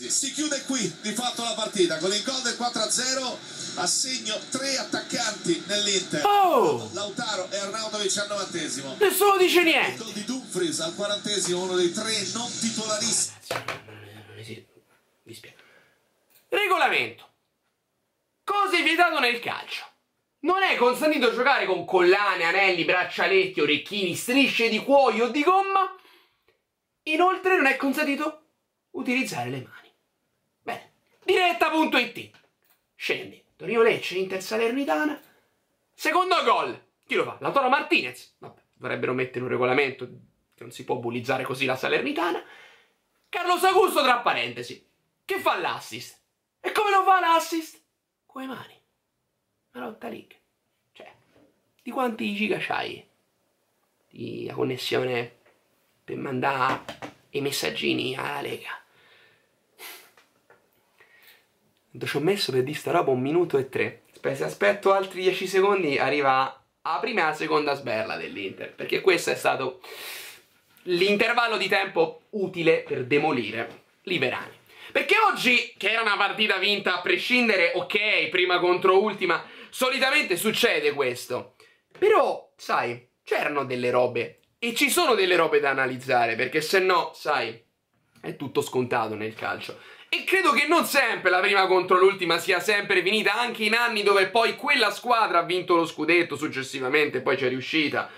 Si chiude qui di fatto la partita con il gol del 4-0, assegno 3 attaccanti nell'Inter. Oh! Lautaro e Arnautovic al 90°. Nessuno dice Il niente. gol di Dumfries al 40°, uno dei 3 non titolarissimi. Mi spiego. Regolamento. Cose vietate nel calcio. Non è consentito giocare con collane, anelli, braccialetti, orecchini, strisce di cuoio o di gomma. Inoltre non è consentito utilizzare le mani. Bene. Diretta.it. Scendi. Torino-Lecce, Inter Salernitana. Secondo gol. Chi lo fa? Lautaro Martinez. Vabbè, dovrebbero mettere un regolamento che non si può bullizzare così la Salernitana. Carlos Augusto tra parentesi. Che fa l'assist? E come lo fa l'assist? Con le mani. Una lotta league. Cioè, di quanti giga c'hai? Di la connessione per mandare i messaggini alla Lega. Ci ho messo per dire sta roba 1 minuto e 3. Se aspetto altri 10 secondi arriva la prima e la seconda sberla dell'Inter. Perché questo è stato l'intervallo di tempo utile per demolire Liverani. Perché oggi, che era una partita vinta a prescindere, ok, prima contro ultima, solitamente succede questo. Però, sai, c'erano delle robe, e ci sono delle robe da analizzare, perché se no, sai, è tutto scontato nel calcio. E credo che non sempre la prima contro l'ultima sia sempre finita, anche in anni dove poi quella squadra ha vinto lo scudetto, successivamente poi c'è riuscita,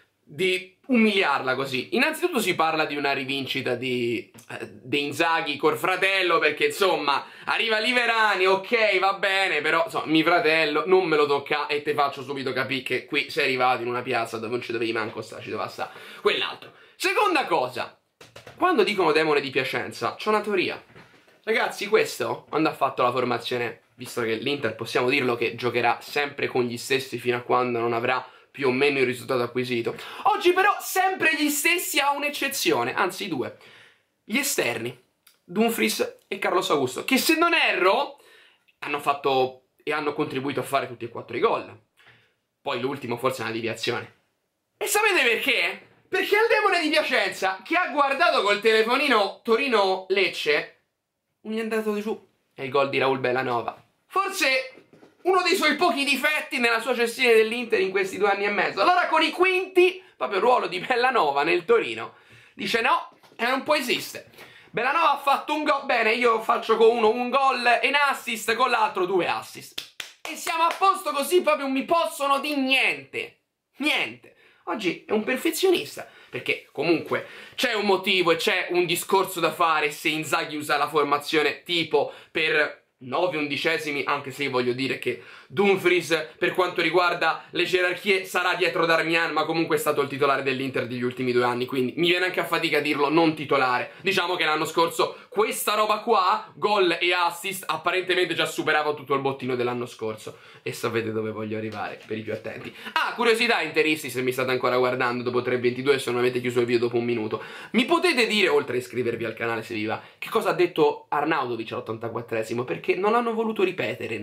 di umiliarla così. Innanzitutto si parla di una rivincita di Inzaghi col fratello, perché insomma arriva Liverani, ok, va bene, però insomma mio fratello non me lo tocca e te faccio subito capire che qui sei arrivato in una piazza dove non ci dovevi manco stare, ci doveva stare quell'altro. Seconda cosa, quando dicono demone di Piacenza c'è una teoria. Ragazzi, questo quando ha fatto la formazione, visto che l'Inter possiamo dirlo che giocherà sempre con gli stessi fino a quando non avrà più o meno il risultato acquisito. Oggi però sempre gli stessi, a un'eccezione, anzi 2. Gli esterni, Dumfries e Carlos Augusto, che se non erro hanno fatto e hanno contribuito a fare tutti e 4 i gol. Poi l'ultimo forse è una deviazione. E sapete perché? Perché al demone di Piacenza, che ha guardato col telefonino Torino-Lecce, non gli è andato di su. È il gol di Raul Bellanova. Forse uno dei suoi pochi difetti nella sua gestione dell'Inter in questi 2 anni e mezzo. Allora con i quinti, proprio il ruolo di Bellanova nel Torino, dice no, non può esistere. Bellanova ha fatto un gol, bene, io faccio con uno un gol e un assist, con l'altro 2 assist. E siamo a posto così, proprio non mi possono di niente. Niente. Oggi è un perfezionista, perché comunque c'è un motivo e c'è un discorso da fare se Inzaghi usa la formazione tipo per 9/11, anche se io voglio dire che Dumfries per quanto riguarda le gerarchie sarà dietro Darmian, ma comunque è stato il titolare dell'Inter degli ultimi 2 anni, quindi mi viene anche a fatica a dirlo non titolare. Diciamo che l'anno scorso questa roba qua, gol e assist, apparentemente già superava tutto il bottino dell'anno scorso. E sapete dove voglio arrivare, per i più attenti. Ah, curiosità interisti, se mi state ancora guardando dopo 3:22, se non avete chiuso il video dopo 1 minuto, mi potete dire, oltre a iscrivervi al canale se vi va, che cosa ha detto Arnautovic all'84esimo? Perché non hanno voluto ripetere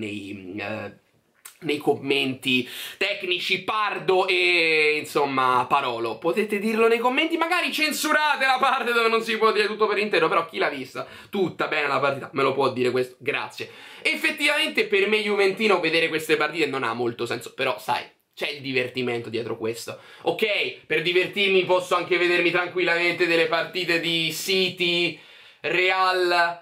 nei commenti tecnici Pardo e insomma Parolo. Potete dirlo nei commenti, magari censurate la parte dove non si può dire tutto per intero, però chi l'ha vista tutta bene la partita me lo può dire questo, grazie. Effettivamente per me juventino vedere queste partite non ha molto senso, però sai, c'è il divertimento dietro questo. Ok, per divertirmi posso anche vedermi tranquillamente delle partite di City, Real,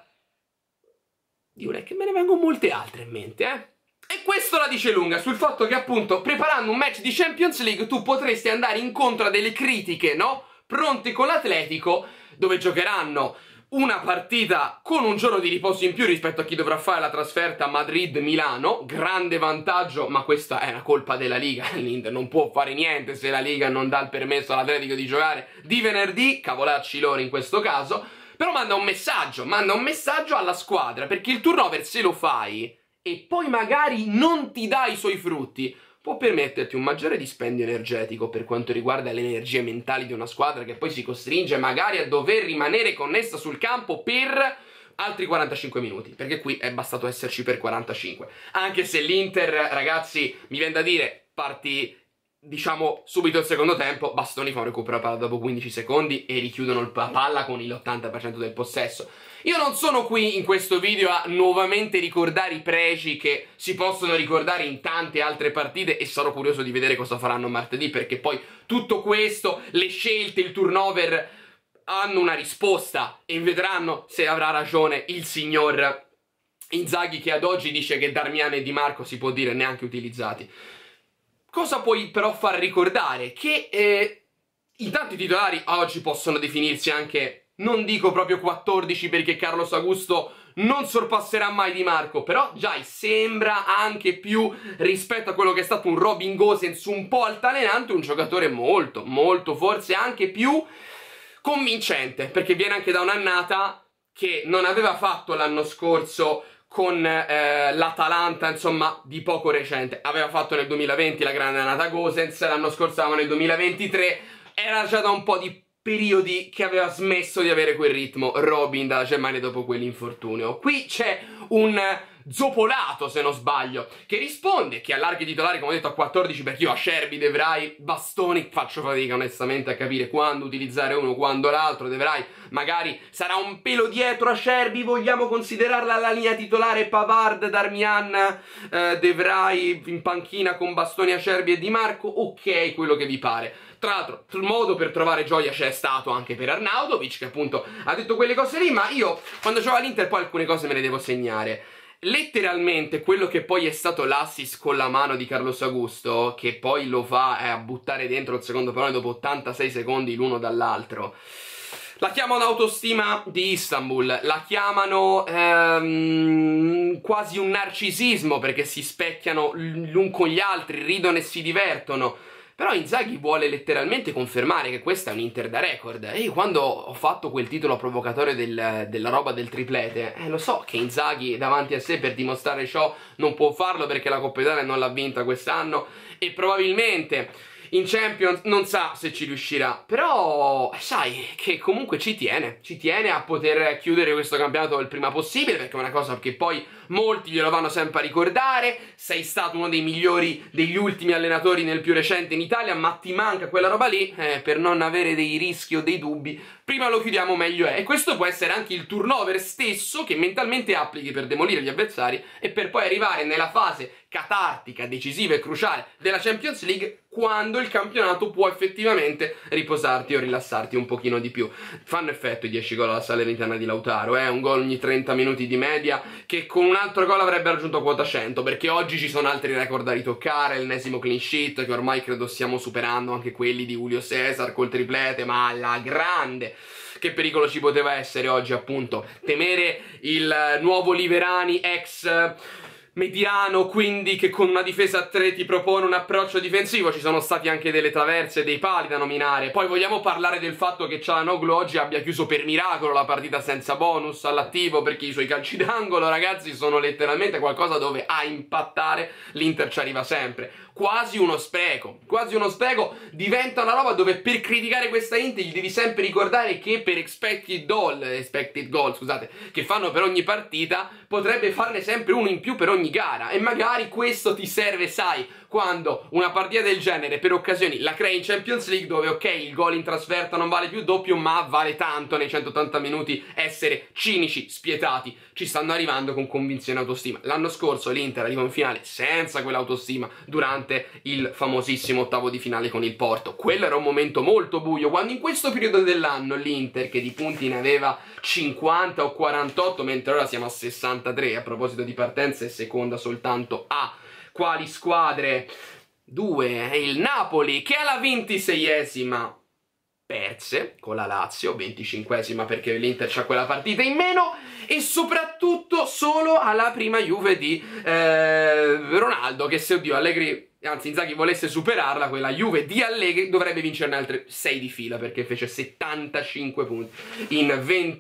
Dio, è che me ne vengono molte altre in mente, E questo la dice lunga sul fatto che appunto preparando un match di Champions League tu potresti andare incontro a delle critiche, no? Pronte con l'Atletico, dove giocheranno una partita con un giorno di riposo in più rispetto a chi dovrà fare la trasferta a Madrid-Milano. Grande vantaggio, ma questa è una colpa della Liga. L'Inter non può fare niente se la Liga non dà il permesso all'Atletico di giocare di venerdì, cavolacci loro in questo caso. Però manda un messaggio alla squadra, perché il turnover se lo fai e poi magari non ti dà i suoi frutti, può permetterti un maggiore dispendio energetico per quanto riguarda le energie mentali di una squadra che poi si costringe magari a dover rimanere connessa sul campo per altri 45 minuti, perché qui è bastato esserci per 45. Anche se l'Inter, ragazzi, mi viene da dire, parti diciamo subito il secondo tempo, Bastoni fa un recupero palla dopo 15 secondi e richiudono la palla con l'80% del possesso. Io non sono qui in questo video a nuovamente ricordare i pregi che si possono ricordare in tante altre partite, e sarò curioso di vedere cosa faranno martedì, perché poi tutto questo, le scelte, il turnover hanno una risposta, e vedranno se avrà ragione il signor Inzaghi, che ad oggi dice che Darmian e Di Marco si può dire neanche utilizzati. Cosa puoi però far ricordare? Che i tanti titolari oggi possono definirsi anche, non dico proprio 14 perché Carlos Augusto non sorpasserà mai Di Marco, però già sembra anche più, rispetto a quello che è stato un Robin Gosens un po' altalenante, un giocatore molto, molto, forse anche più convincente, perché viene anche da un'annata che non aveva fatto l'anno scorso con l'Atalanta, insomma, di poco recente. Aveva fatto nel 2020 la grande annata Gosens, l'anno scorso eravamo nel 2023, era già da un po' di periodi che aveva smesso di avere quel ritmo Robin dalla Germania dopo quell'infortunio. Qui c'è un Zopolato, se non sbaglio, che risponde, che allarga i titolari, come ho detto, a 14, perché io a Scerbi, De Vrij, Bastoni faccio fatica onestamente a capire quando utilizzare uno, quando l'altro. De Vrij magari sarà un pelo dietro a Scerbi, vogliamo considerarla la linea titolare Pavard, Darmian, De Vrij in panchina con Bastoni, Acerbi e Di Marco, ok, quello che vi pare. Tra l'altro, il modo per trovare gioia c'è stato anche per Arnautovic, che appunto ha detto quelle cose lì, ma io quando gioco all'Inter poi alcune cose me le devo segnare. Letteralmente quello che poi è stato l'assist con la mano di Carlos Augusto, che poi lo fa a buttare dentro il secondo pallone dopo 86 secondi l'uno dall'altro, la chiamano autostima di Istanbul, la chiamano quasi un narcisismo, perché si specchiano l'un con gli altri, ridono e si divertono. Però Inzaghi vuole letteralmente confermare che questa è un Inter da record. E io quando ho fatto quel titolo provocatorio della roba del triplete, lo so che Inzaghi davanti a sé per dimostrare ciò non può farlo, perché la Coppa Italia non l'ha vinta quest'anno e probabilmente in Champions non sa se ci riuscirà. Però sai che comunque ci tiene a poter chiudere questo campionato il prima possibile, perché è una cosa che poi molti glielo vanno sempre a ricordare. Sei stato uno dei migliori degli ultimi allenatori nel più recente in Italia, ma ti manca quella roba lì, per non avere dei rischi o dei dubbi, prima lo chiudiamo meglio è. E questo può essere anche il turnover stesso che mentalmente applichi per demolire gli avversari e per poi arrivare nella fase catartica, decisiva e cruciale della Champions League, quando il campionato può effettivamente riposarti o rilassarti un pochino di più. Fanno effetto i 10 gol alla Salernitana di Lautaro, un gol ogni 30 minuti di media, che con un altro gol avrebbe raggiunto quota 100, perché oggi ci sono altri record da ritoccare, l'ennesimo clean sheet, che ormai credo stiamo superando anche quelli di Julio Cesar col triplete, ma alla grande. Che pericolo ci poteva essere oggi, appunto, temere il nuovo Liverani ex mediano, quindi che con una difesa a 3 ti propone un approccio difensivo. Ci sono stati anche delle traverse e dei pali da nominare. Poi vogliamo parlare del fatto che Çalhanoğlu oggi abbia chiuso per miracolo la partita senza bonus all'attivo, perché i suoi calci d'angolo, ragazzi, sono letteralmente qualcosa dove a impattare l'Inter ci arriva sempre. Quasi uno spreco, diventa una roba dove per criticare questa Inter gli devi sempre ricordare che per expected goal, scusate, che fanno per ogni partita, potrebbe farne sempre uno in più per ogni gara, e magari questo ti serve, sai, quando una partita del genere per occasioni la crei in Champions League, dove ok, il gol in trasferta non vale più doppio, ma vale tanto nei 180 minuti essere cinici, spietati. Ci stanno arrivando con convinzione e autostima. L'anno scorso l'Inter arrivò in finale senza quell'autostima durante il famosissimo ottavo di finale con il Porto. Quello era un momento molto buio, quando in questo periodo dell'anno l'Inter, che di punti ne aveva 50 o 48, mentre ora siamo a 63, a proposito di partenza, è seconda soltanto a quali squadre? 2, il Napoli, che alla 26esima perse con la Lazio, 25esima perché l'Inter c'ha quella partita in meno, e soprattutto solo alla prima Juve di Ronaldo, che se oddio Allegri, anzi Inzaghi, volesse superarla, quella Juve di Allegri dovrebbe vincerne altre 6 di fila, perché fece 75 punti in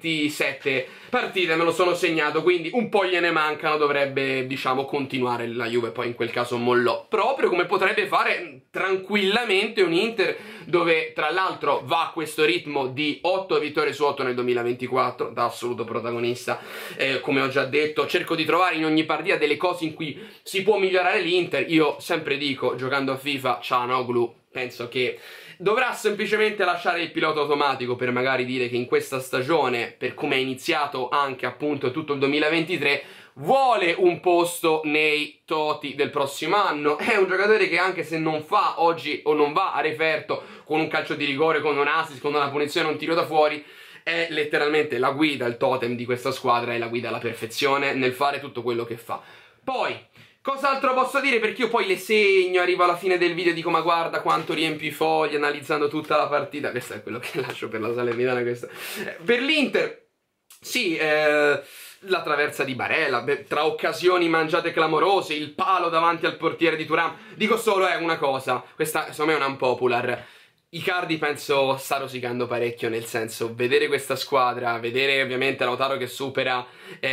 27 partite, me lo sono segnato, quindi un po' gliene mancano, dovrebbe, diciamo, continuare la Juve, poi in quel caso mollò, proprio come potrebbe fare tranquillamente un Inter, dove tra l'altro va a questo ritmo di 8 vittorie su 8 nel 2024, da assoluto protagonista differenza. Come ho già detto, cerco di trovare in ogni partita delle cose in cui si può migliorare l'Inter. Io sempre dico, giocando a FIFA, Çalhanoğlu penso che dovrà semplicemente lasciare il pilota automatico per magari dire che in questa stagione, per come è iniziato anche appunto tutto il 2023, vuole un posto nei Toti del prossimo anno. È un giocatore che anche se non fa oggi o non va a referto con un calcio di rigore, con un assist, con una punizione, un tiro da fuori, è letteralmente la guida, il totem di questa squadra, è la guida alla perfezione nel fare tutto quello che fa. Poi cos'altro posso dire? Perché io poi le segno, arrivo alla fine del video e dico ma guarda quanto riempi i fogli analizzando tutta la partita. Questo è quello che lascio per la Salernitana. Per l'Inter, sì, la traversa di Barella, tra occasioni mangiate clamorose, il palo davanti al portiere di Thuram. Dico solo una cosa, questa secondo me è un unpopular. Icardi penso sta rosicando parecchio, nel senso, vedere questa squadra, vedere ovviamente Lautaro che supera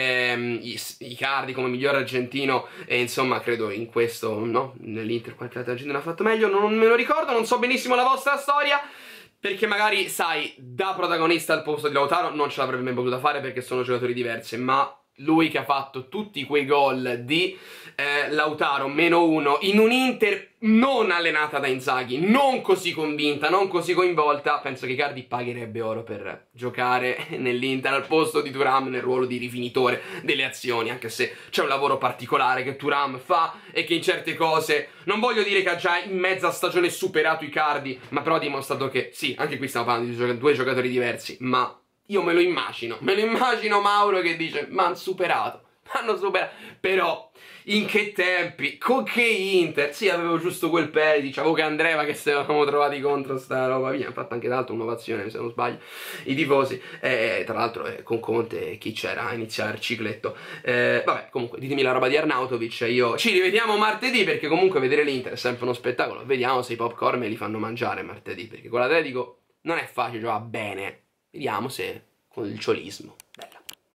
Icardi come miglior argentino, e insomma credo in questo, no? Nell'Inter qualche altro argentino ha fatto meglio, non me lo ricordo, non so benissimo la vostra storia, perché magari, sai, da protagonista al posto di Lautaro non ce l'avrebbe mai potuta fare perché sono giocatori diversi, ma lui che ha fatto tutti quei gol di Lautaro -1 in un Inter non allenata da Inzaghi, non così convinta, non così coinvolta, penso che Icardi pagherebbe oro per giocare nell'Inter al posto di Thuram nel ruolo di rifinitore delle azioni, anche se c'è un lavoro particolare che Thuram fa e che in certe cose, non voglio dire che ha già in mezza stagione superato Icardi, ma però ha dimostrato che sì, anche qui stiamo parlando di due giocatori diversi, ma io me lo immagino Mauro che dice ma hanno superato, però in che tempi, con che Inter, sì avevo giusto quel Perisic, avevo che Andreva che se eravamo trovati contro sta roba via, ha fatto anche d'altro un'ovazione se non sbaglio, i tifosi, tra l'altro con Conte chi c'era a iniziare il cicletto, vabbè comunque ditemi la roba di Arnautovic, io ci rivediamo martedì perché comunque vedere l'Inter è sempre uno spettacolo, vediamo se i popcorn me li fanno mangiare martedì perché con l'Atletico non è facile, va bene. Vediamo se con il ciolismo.